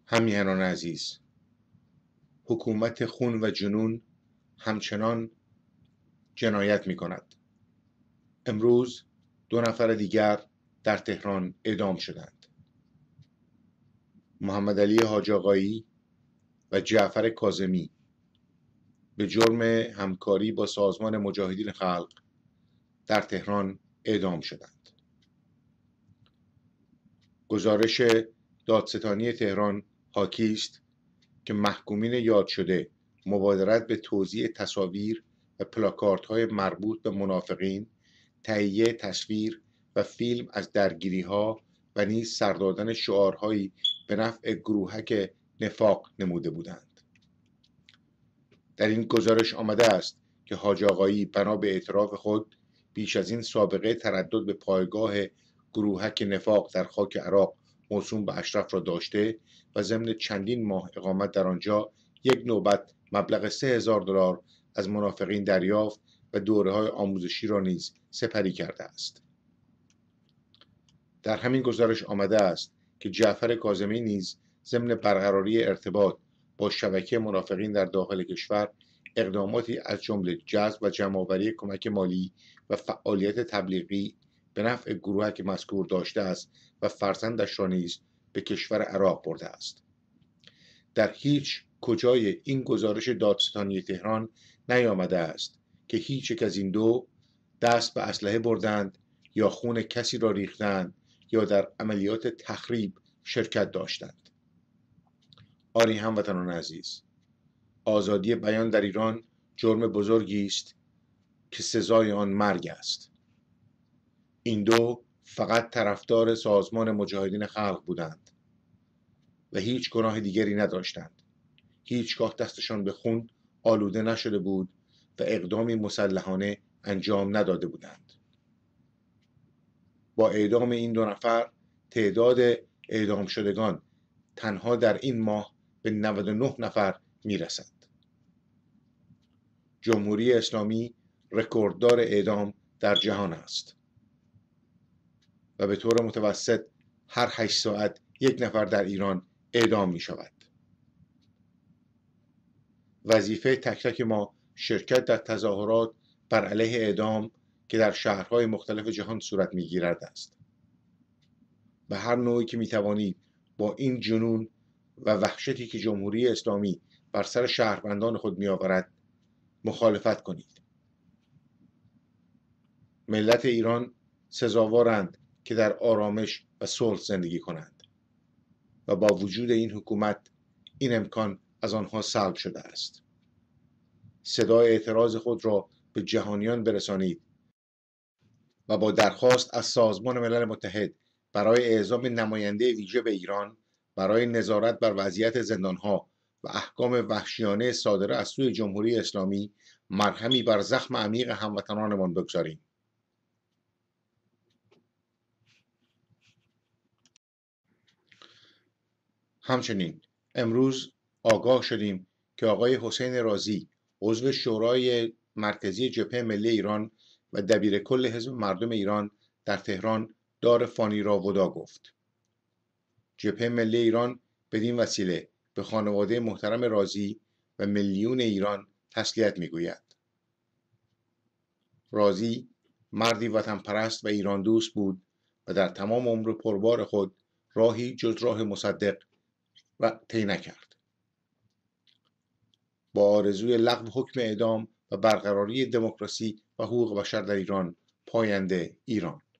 همیهنان عزیز، حکومت خون و جنون همچنان جنایت می کند. امروز 2 نفر دیگر در تهران اعدام شدند. محمد علی حاج آقایی و جعفر کاظمی به جرم همکاری با سازمان مجاهدین خلق در تهران اعدام شدند. گزارش دادستانی تهران حاکی است که محکومین یاد شده مبادرت به توزیع تصاویر و پلاکاردهای مربوط به منافقین، تهیه تصویر و فیلم از درگیری‌ها و نیز سر دادن شعارهایی به نفع گروهک نفاق نموده بودند. در این گزارش آمده است که حاج آقایی بنا به اعتراف خود بیش از این سابقه تردد به پایگاه گروهک نفاق در خاک عراق موسوم به اشرف را داشته و ضمن چندین ماه اقامت در آنجا یک نوبت مبلغ $3000 از منافقین دریافت و دوره‌های آموزشی را نیز سپری کرده است. در همین گزارش آمده است که جعفر کاظمی نیز ضمن برقراری ارتباط با شبکه منافقین در داخل کشور اقداماتی از جمله جذب و جمع‌آوری کمک مالی و فعالیت تبلیغی به نفع گروهک مذکور داشته است و فرزندش را نیز به کشور عراق برده است. در هیچ کجای این گزارش دادستانی تهران نیامده است که هیچ یک از این دو دست به اسلحه بردند یا خون کسی را ریختند یا در عملیات تخریب شرکت داشتند. آری هموطنان عزیز، آزادی بیان در ایران جرم بزرگی است که سزای آن مرگ است. این دو فقط طرفدار سازمان مجاهدین خلق بودند و هیچ گناه دیگری نداشتند. هیچگاه دستشان به خون آلوده نشده بود و اقدامی مسلحانه انجام نداده بودند. با اعدام این 2 نفر تعداد اعدام شدگان تنها در این ماه به 99 نفر میرسد. جمهوری اسلامی رکورددار اعدام در جهان است و به طور متوسط هر 8 ساعت 1 نفر در ایران اعدام می شود. وظیفه تک تک ما شرکت در تظاهرات بر علیه اعدام که در شهرهای مختلف جهان صورت می گیرد است. به هر نوعی که می توانید با این جنون و وحشتی که جمهوری اسلامی بر سر شهروندان خود می آورد مخالفت کنید. ملت ایران سزاوارند که در آرامش و صلح زندگی کنند و با وجود این حکومت این امکان از آنها سلب شده است. صدای اعتراض خود را به جهانیان برسانید و با درخواست از سازمان ملل متحد برای اعزام نماینده ویژه به ایران برای نظارت بر وضعیت زندانها و احکام وحشیانه صادره از سوی جمهوری اسلامی مرهمی بر زخم عمیق هموطنانمان بگذاریم. همچنین امروز آگاه شدیم که آقای حسین رازی عضو شورای مرکزی جبهه ملی ایران و دبیرکل حزب مردم ایران در تهران دار فانی را ودا گفت. جبهه ملی ایران بدین وسیله به خانواده محترم رازی و میلیون ایران تسلیت میگوید. رازی مردی وطن پرست و ایران دوست بود و در تمام عمر پربار خود راهی جز راه مصدق و طی نکرد. با آرزوی لغو حکم اعدام و برقراری دموکراسی و حقوق بشر در ایران، پاینده ایران.